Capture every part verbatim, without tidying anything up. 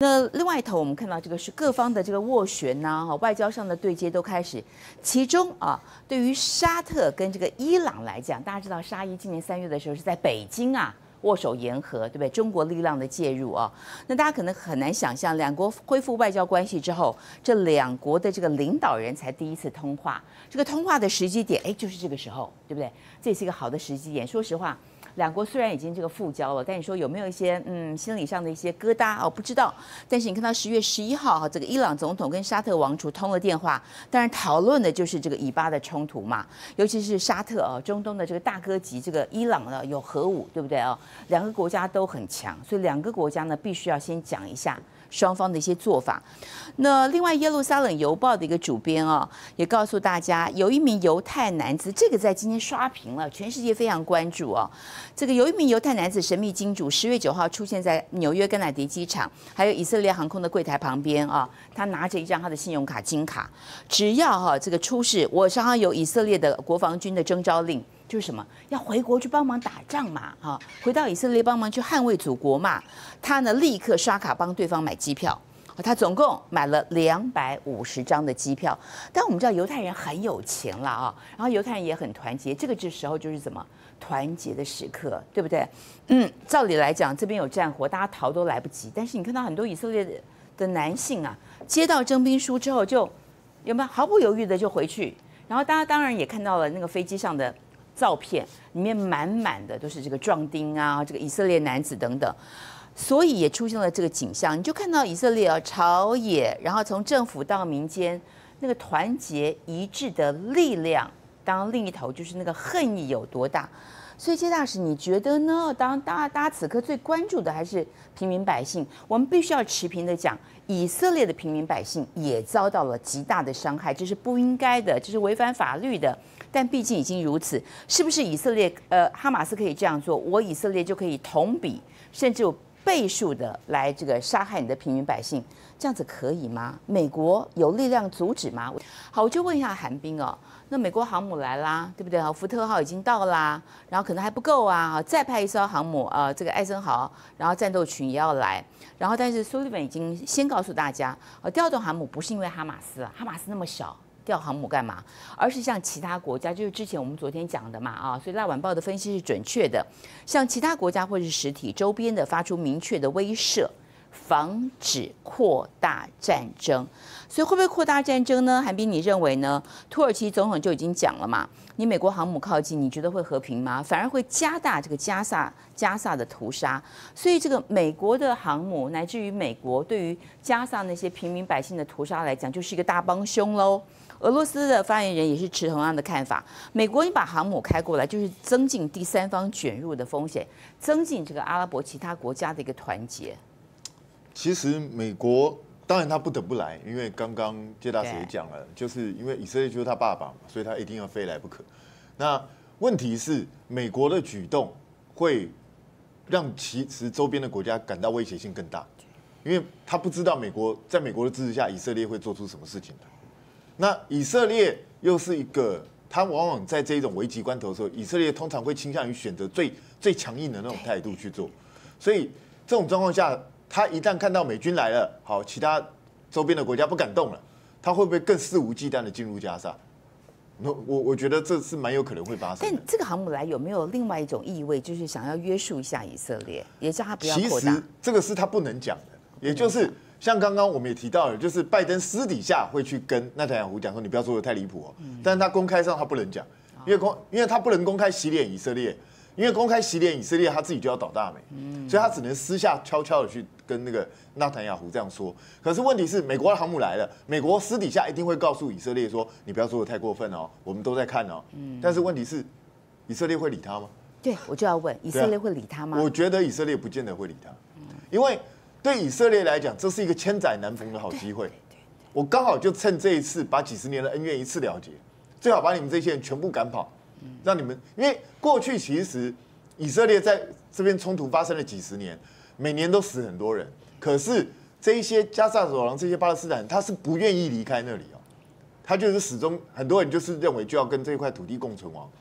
那另外一头，我们看到这个是各方的这个斡旋呐、啊，外交上的对接都开始。其中啊，对于沙特跟这个伊朗来讲，大家知道沙伊今年三月的时候是在北京啊。握手言和，对不对？中国力量的介入啊，那大家可能很难想象，两国恢复外交关系之后，这两国的这个领导人才第一次通话，这个通话的时机点，哎，就是这个时候，对不对？这也是一个好的时机点。说实话，两国虽然已经这个复交了，但你说有没有一些嗯心理上的一些疙瘩哦？不知道。但是你看到十月十一号哈，这个伊朗总统跟沙特王储通了电话，当然讨论的就是这个以巴的冲突嘛，尤其是沙特啊，中东的这个大哥级，这个伊朗呢有核武，对不对啊？两个国家都很强，所以两个国家呢必须要先讲一下双方的一些做法。那另外，耶路撒冷邮报的一个主编啊，也告诉大家，有一名犹太男子，这个在今天刷屏了，全世界非常关注啊。这个有一名犹太男子神秘金主，十月九号出现在纽约甘乃迪机场，还有以色列航空的柜台旁边啊，他拿着一张他的信用卡金卡，只要哈、啊、这个出示我身上有以色列的国防军的征召令。就是什么要回国去帮忙打仗嘛，哈，回到以色列帮忙去捍卫祖国嘛。他呢立刻刷卡帮对方买机票，他总共买了两百五十张的机票。但我们知道犹太人很有钱了啊，然后犹太人也很团结，这个这时候就是什么团结的时刻，对不对？嗯，照理来讲，这边有战火，大家逃都来不及。但是你看到很多以色列的男性啊，接到征兵书之后就有没有毫不犹豫的就回去，然后大家当然也看到了那个飞机上的照片，里面满满的都是这个壮丁啊，这个以色列男子等等，所以也出现了这个景象。你就看到以色列啊朝野，然后从政府到民间那个团结一致的力量，当然另一头就是那个恨意有多大。所以，谢大使，你觉得呢？当然，大家大家此刻最关注的还是平民百姓。我们必须要持平的讲，以色列的平民百姓也遭到了极大的伤害，这是不应该的，这是违反法律的。但毕竟已经如此，是不是以色列呃哈马斯可以这样做，我以色列就可以同比甚至有倍数的来这个杀害你的平民百姓？这样子可以吗？美国有力量阻止吗？好，我就问一下韩冰哦。那美国航母来啦，对不对？福特号已经到啦，然后可能还不够啊，再派一艘航母，呃，这个艾森豪，然后战斗群也要来，然后但是苏利文已经先告诉大家，呃，调动航母不是因为哈马斯啊，哈马斯那么小，调航母干嘛？而是像其他国家，就是之前我们昨天讲的嘛，啊，所以《辣晚报》的分析是准确的，像其他国家或是实体周边的发出明确的威慑。防止扩大战争，所以会不会扩大战争呢？韩冰，你认为呢？土耳其总统就已经讲了嘛，你美国航母靠近，你觉得会和平吗？反而会加大这个加萨加萨的屠杀。所以这个美国的航母，乃至于美国对于加萨那些平民百姓的屠杀来讲，就是一个大帮凶喽。俄罗斯的发言人也是持同样的看法。美国你把航母开过来，就是增进第三方卷入的风险，增进这个阿拉伯其他国家的一个团结。 其实美国当然他不得不来，因为刚刚谢大使也讲了，就是因为以色列就是他爸爸嘛，所以他一定要飞来不可。那问题是美国的举动会让其实周边的国家感到威胁性更大，因为他不知道美国在美国的支持下，以色列会做出什么事情的。那以色列又是一个，他往往在这种危急关头的时候，以色列通常会倾向于选择最最强硬的那种态度去做，所以这种状况下。他一旦看到美军来了，好，其他周边的国家不敢动了，他会不会更肆无忌惮的进入加沙？我我我觉得这是蛮有可能会发生的。 但这个航母来有没有另外一种意味，就是想要约束一下以色列，也叫他不要扩大？ 其实这个是他不能讲的，也就是像刚刚我们也提到了，就是拜登私底下会去跟纳坦雅胡讲说，你不要做的太离谱哦，嗯、但是他公开上他不能讲，因为公因为他不能公开洗脸以色列。因为公开洗脸以色列，他自己就要倒大霉，所以他只能私下悄悄的去跟那个纳坦雅胡这样说。可是问题是，美国的航母来了，美国私底下一定会告诉以色列说：“你不要做的太过分哦，我们都在看哦。”但是问题是，以色列会理他吗？ 对，我就要问，以色列会理他吗？ 我觉得以色列不见得会理他，因为对以色列来讲，这是一个千载难逢的好机会。我刚好就趁这一次，把几十年的恩怨一次了结，最好把你们这些人全部赶跑。让你们，因为过去其实以色列在这边冲突发生了几十年，每年都死很多人。可是这一些加萨走廊这些巴勒斯坦人，他是不愿意离开那里哦，他就是始终很多人就是认为就要跟这一块土地共存亡。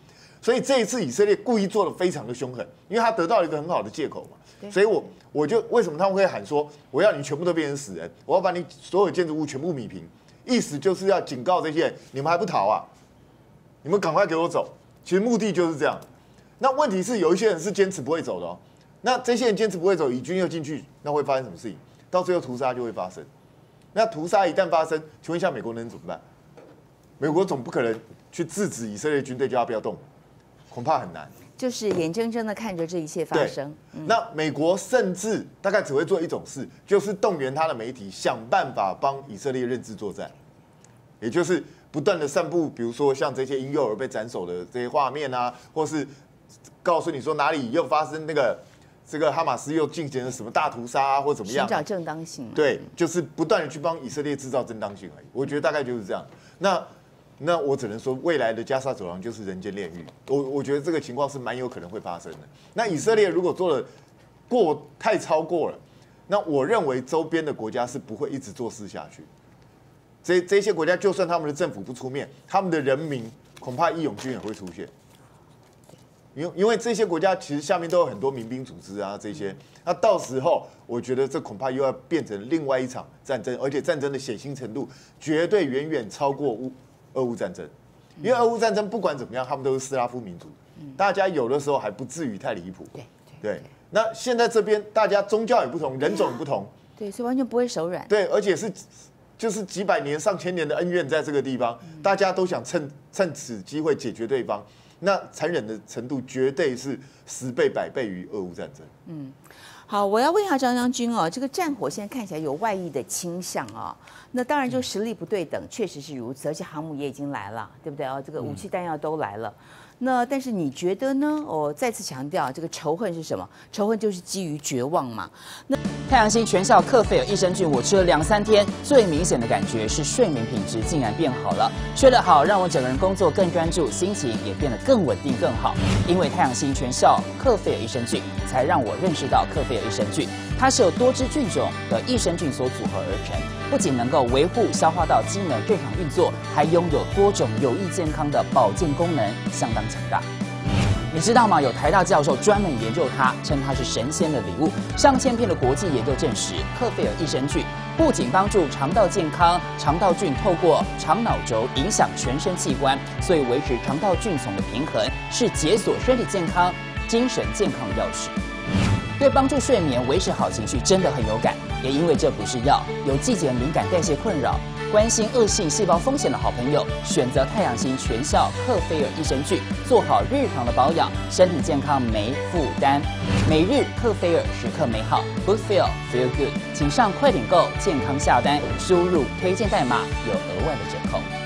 所以这一次以色列故意做的非常的凶狠，因为他得到了一个很好的借口嘛。所以我我就为什么他们会喊说我要你全部都变成死人，我要把你所有建筑物全部弭平，意思就是要警告这些人，你们还不逃啊？你们赶快给我走！其实目的就是这样。那问题是有一些人是坚持不会走的哦。那这些人坚持不会走，以军又进去，那会发生什么事情？到最后屠杀就会发生。那屠杀一旦发生，请问一下美国能怎么办？美国总不可能去制止以色列军队叫他不要动，恐怕很难。 就是眼睁睁的看着这一切发生。 嗯、那美国甚至大概只会做一种事，就是动员他的媒体想办法帮以色列认知作战，也就是不断的散布，比如说像这些婴幼儿被斩首的这些画面啊，或是告诉你说哪里又发生那个。这个哈马斯又进行了什么大屠杀啊，或怎么样？ 寻找正当性嘛。 对，就是不断的去帮以色列制造正当性而已。我觉得大概就是这样。那那我只能说，未来的加沙走廊就是人间炼狱。我我觉得这个情况是蛮有可能会发生的。那以色列如果做的过太超过了，那我认为周边的国家是不会一直做事下去。这这些国家就算他们的政府不出面，他们的人民恐怕义勇军也会出现。因因为这些国家其实下面都有很多民兵组织啊，这些，那到时候我觉得这恐怕又要变成另外一场战争，而且战争的血腥程度绝对远远超过乌俄乌战争，因为俄乌战争不管怎么样，他们都是斯拉夫民族，大家有的时候还不至于太离谱。对对，那现在这边大家宗教也不同，人种也不同， 对，所以完全不会手软。 对，而且是就是几百年、上千年的恩怨在这个地方，大家都想趁趁此机会解决对方。那残忍的程度绝对是十倍百倍于俄乌战争。嗯， 好，我要问一下张将军哦，这个战火现在看起来有外溢的倾向啊、哦，那当然就实力不对等，确实是如此，而且航母也已经来了，对不对啊？这个武器弹药都来了。嗯、那但是你觉得呢？我再次强调，这个仇恨是什么？仇恨就是基于绝望嘛。那太阳星全效克菲尔益生菌，我吃了两三天，最明显的感觉是睡眠品质竟然变好了。睡得好，让我整个人工作更专注，心情也变得更稳定更好。因为太阳星全效克菲尔益生菌，才让我认识到克菲尔益生菌，它是由多支菌种的益生菌所组合而成，不仅能够维护消化道机能正常运作，还拥有多种有益健康的保健功能，相当强大。你知道吗？有台大教授专门研究它，称它是神仙的礼物。上千篇的国际研究证实，克菲尔益生菌不仅帮助肠道健康，肠道菌透过肠脑轴影响全身器官，所以维持肠道菌丛的平衡是解锁身体健康、精神健康的钥匙。对帮助睡眠、维持好情绪真的很有感。也因为这不是药，有季节敏感、代谢困扰、关心恶性细胞风险的好朋友，选择太阳星全效克菲尔益生菌，做好日常的保养，身体健康没负担。每日克菲尔，时刻美好 ，Good Feel Feel Good， 请上快点购健康下单，输入推荐代码有额外的折扣。